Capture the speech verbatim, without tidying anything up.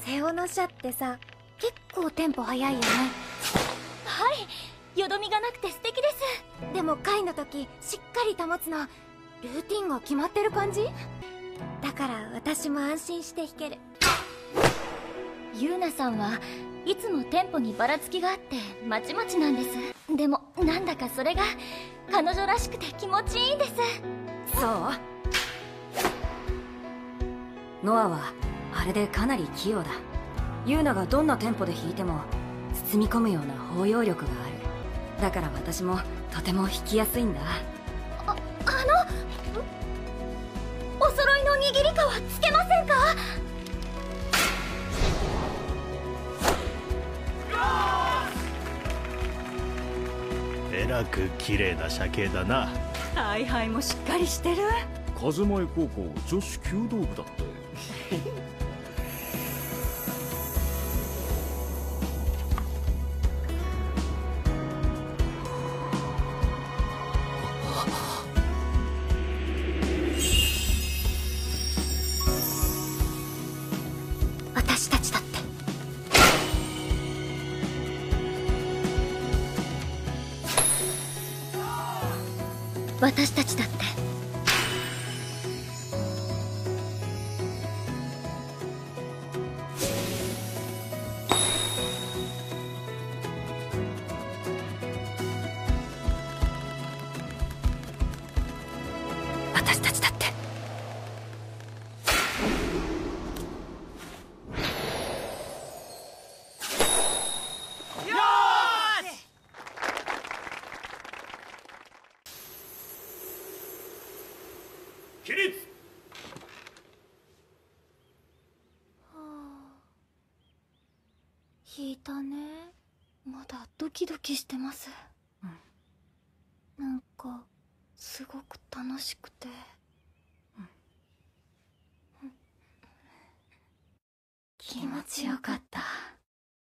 テオの社ってさ、結構テンポ早いよね。 はい、よどみがなくて素敵です。 でも回の時しっかり保つのルーティンが決まってる感じだから、私も安心して弾ける。 ユーナさんはいつもテンポにばらつきがあってまちまちなんです。でもなんだかそれが彼女らしくて気持ちいいんです。 そう、ノアはあれでかなり器用だ。ユーナがどんなテンポで弾いても包み込むような包容力がある。だから私もとても弾きやすいんだ。 あ、あのお揃いの握り革つけませんか？ えらく綺麗な車系だな。 采配もしっかりしてる。 風前高校女子弓道部だって。 私たちだって。 私たちだって。 私たちだって。 起立。 弾いたね。まだドキドキしてます。うん、なんかすごく楽しくて、うん、気持ちよかった。